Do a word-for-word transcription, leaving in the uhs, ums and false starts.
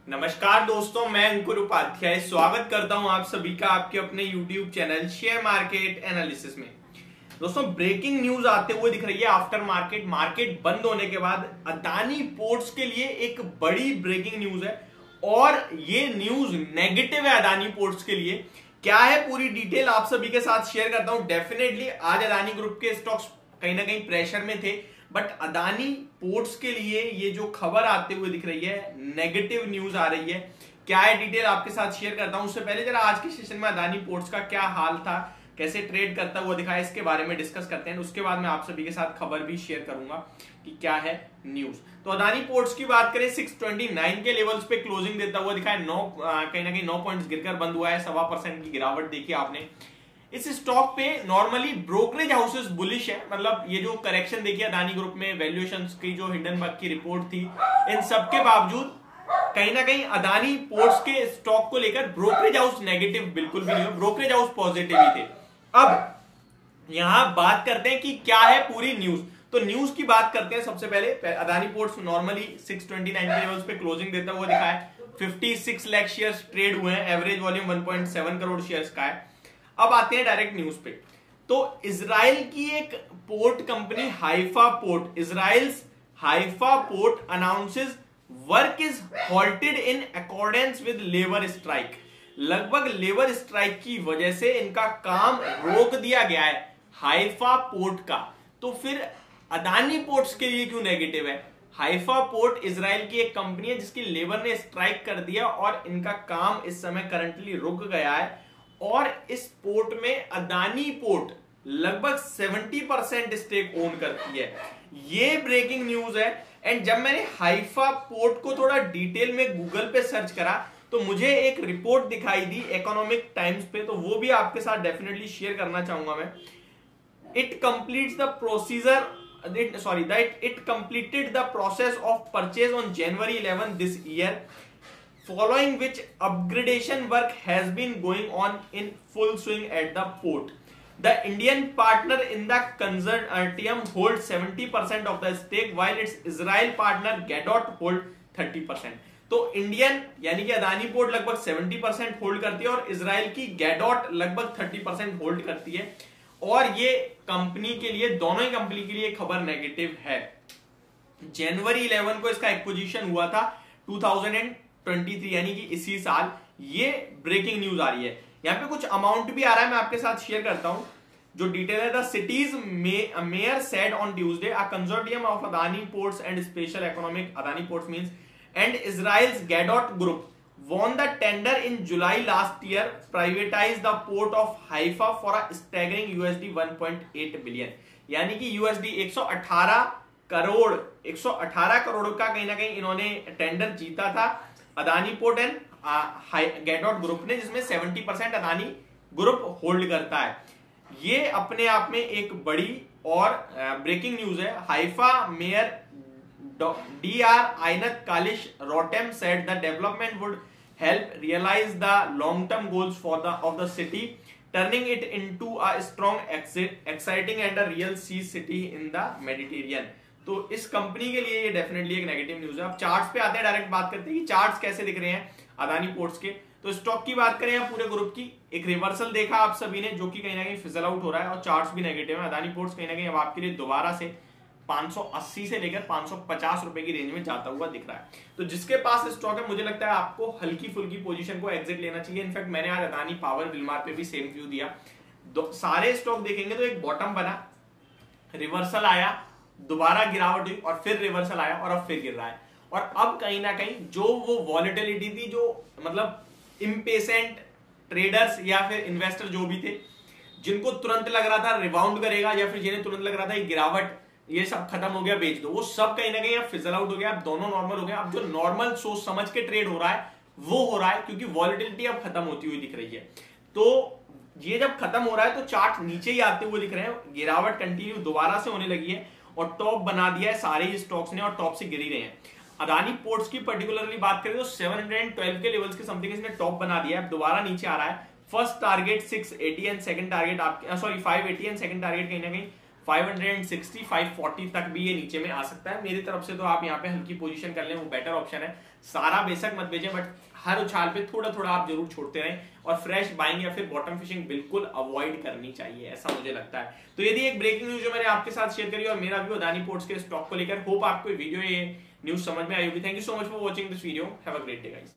नमस्कार दोस्तों, मैं अंकुर उपाध्याय स्वागत करता हूं आप सभी का आपके अपने YouTube channel share market analysis में। दोस्तों, ब्रेकिंग न्यूज आते हुए दिख रही है आफ्टर मार्केट मार्केट बंद होने के बाद। अदानी पोर्ट्स के लिए एक बड़ी ब्रेकिंग न्यूज है और ये न्यूज नेगेटिव है अदानी पोर्ट्स के लिए। क्या है पूरी डिटेल आप सभी के साथ शेयर करता हूं। डेफिनेटली आज अदानी ग्रुप के स्टॉक्स कहीं ना कहीं प्रेशर में थे, बट अदानी पोर्ट्स के लिए ये जो खबर आते हुए दिख रही है, नेगेटिव न्यूज आ रही है। क्या है डिटेल आपके साथ शेयर करता हूं। उससे पहले जरा आज के सेशन में अदानी पोर्ट्स का क्या हाल था, कैसे ट्रेड करता हुआ दिखा, इसके बारे में डिस्कस करते हैं। उसके बाद मैं आप सभी के साथ खबर भी शेयर करूंगा कि क्या है न्यूज। तो अदानी पोर्ट्स की बात करें, छह सौ उनतीस के लेवल्स पे क्लोजिंग देता हुआ दिखा है। नौ कहीं ना कहीं नौ पॉइंट्स गिरकर बंद हुआ है। सवा परसेंट की गिरावट देखी आपने। इस स्टॉक पे नॉर्मली ब्रोकरेज हाउसेस बुलिश है, मतलब ये जो करेक्शन देखिए अदानी ग्रुप में वैल्यूएशंस की जो हिंडनबर्ग की रिपोर्ट थी, इन सब के बावजूद कहीं ना कहीं अदानी पोर्ट्स के स्टॉक को लेकर ब्रोकरेज हाउस नेगेटिव बिल्कुल भी नहीं हो, ब्रोकरेज हाउस पॉजिटिव ही थे। अब यहां बात करते हैं कि क्या है पूरी न्यूज। तो न्यूज की बात करते हैं। सबसे पहले अदानी पोर्ट्स नॉर्मली छह सौ उनतीस के लेवल्स पे क्लोजिंग देता हुआ दिखा है। छप्पन लाख शेयर्स ट्रेड हुए हैं। एवरेज वॉल्यूम एक पॉइंट सात करोड़ शेयर्स का है। अब आते हैं डायरेक्ट न्यूज पे। तो इजराइल की एक port company Haifa port, Israel's Haifa port announces work is halted in accordance with labour strike. लगभग लेबर स्ट्राइक की वजह से इनका काम रोक दिया गया है हाइफा पोर्ट का। तो फिर अदानी पोर्ट्स के लिए क्यों नेगेटिव है। हाइफा पोर्ट इजराइल की एक कंपनी है जिसकी लेबर ने स्ट्राइक कर दिया और इनका काम इस समय करंटली रुक गया है। और इस पोर्ट में अदानी पोर्ट लगभग सत्तर परसेंट स्टेक ओन करती है। ये ब्रेकिंग न्यूज है। एंड जब मैंने हाइफा पोर्ट को थोड़ा डिटेल में गूगल पे सर्च करा तो मुझे एक रिपोर्ट दिखाई दी इकोनॉमिक टाइम्स पे, तो वो भी आपके साथ डेफिनेटली शेयर करना चाहूंगा मैं। It completes the procedure sorry that it completed the process of purchase on January eleven this year, following which upgradation work has been going on in full swing at the port. The Indian partner in the consortium holds seventy percent of the stake while its Israel partner Gadot hold thirty percent. तो Indian यानी कि Adani port लगभग सत्तर percent hold करती है और Israel की Gadot लगभग तीस परसेंट होल्ड करती है। और ये कंपनी के लिए, दोनों ही कंपनी के लिए खबर नेगेटिव है। जनवरी इलेवन को इसका एक्विजिशन हुआ था दो हज़ार तेईस यानी कि इसी साल। ये ब्रेकिंग न्यूज आ रही है। यहां पे कुछ अमाउंट भी आ रहा है, मैं आपके साथ शेयर करता हूं जो डिटेल है। The city's mayor said on Tuesday a consortium of Adani ports and special economic Adani ports means and Israel's Gadot group won the tender in July last year privatized the port of Haifa for a staggering U S D one point eight billion, यानी कि U S D एक सौ अठारह करोड़ एक सौ अठारह करोड़ का कहीं ना कहीं इन्होंने टेंडर जीता था Adani port and Gadot group ने, जिसमें सत्तर परसेंट अदानी ग्रुप होल्ड करता है। ये अपने आप में एक बड़ी और ब्रेकिंग न्यूज है। Haifa mayor D R Einat Kalisch Rotem said the development would help realise the long term goals for the of the city, turning it into a strong exciting and a real sea city in the Mediterranean. तो इस company के लिए ये definitely एक negative news है। अब charts पे आते हैं, डायरेक्ट बात करते हैं कि चार्ट्स कैसे दिख रहे हैं अदानी पोर्ट्स के। तो स्टॉक की बात करें या पूरे ग्रुप की, एक रिवर्सल देखा आप सभी ने जो कि कहीं ना कहीं फिजल आउट हो रहा है और चार्ट्स भी नेगेटिव है। अदानी पोर्ट्स कहीं ना कहीं अब आपके लिए दोबारा से पांच सौ अस्सी से लेकर पांच सौ पचास रुपए की रेंज में जाता हुआ दिख रहा है। तो जिसके पास स्टॉक है, मुझे लगता है आपको हल्की फुल्की पोजीशन को एग्जिट लेना चाहिए। इनफैक्ट मैंने आज अदानी पावर विलमार पे भी सेम व्यू दिया। सारे स्टॉक देखेंगे तो एक बॉटम बना, रिवर्सल आया, दोबारा गिरावट हुई और फिर रिवर्सल आया और अब फिर गिर रहा है। और अब कहीं ना कहीं जो वो वॉलेटिलिटी थी, जो मतलब इम्पेशेंट ट्रेडर्स या फिर इन्वेस्टर जो भी थे, जिनको तुरंत लग रहा था रिबाउंड करेगा या फिर जिन्हें तुरंत लग रहा था गिरावट ये सब खत्म हो गया बेच दो, वो सब कहीं ना कहीं अब फिजल आउट हो गया। अब दोनों नॉर्मल हो गया। अब जो नॉर्मल सोच समझ के ट्रेड हो रहा है वो हो रहा है, क्योंकि वॉलेटिलिटी अब खत्म होती हुई दिख रही है। तो ये जब खत्म हो रहा है तो चार्ट नीचे ही आते हुए दिख रहे हैं। गिरावट कंटिन्यू दोबारा से होने लगी है और टॉप बना दिया है सारे ही स्टॉक्स ने और टॉप से गिर ही रहे हैं। अदानी पोर्ट्स की पर्टिकुलरली बात करें तो सात सौ बारह के लेवल्स के समथिंग इसने टॉप बना दिया है। अब दोबारा नीचे आ रहा है। फर्स्ट टारगेट छह सौ अस्सी एंड सेकंड टारगेट आपके सॉरी पाँच सौ अस्सी एंड सेकंड टारगेट कहीं ना कहीं फाइव सिक्सटी, फाइव फोर्टी तक भी ये नीचे में आ सकता है। मेरी तरफ से तो आप यहाँ पे हल्की पोजीशन कर लें, वो बेटर ऑप्शन है। सारा बेशक मत बेचें, बट हर उछाल पे थोड़ा थोड़ा आप जरूर छोड़ते रहें, और फ्रेश बाइंग या फिर बॉटम फिशिंग बिल्कुल अवॉइड करनी चाहिए, ऐसा मुझे लगता है। तो यदि एक ब्रेकिंग न्यूज जो मैंने आपके साथ शेयर करी और मेरा भी अदानी पोर्ट्स के स्टॉक को लेकर, होप आपको वीडियो ये न्यूज समझ में आई होगी। Thank you so much for watching this video, have a great day guys.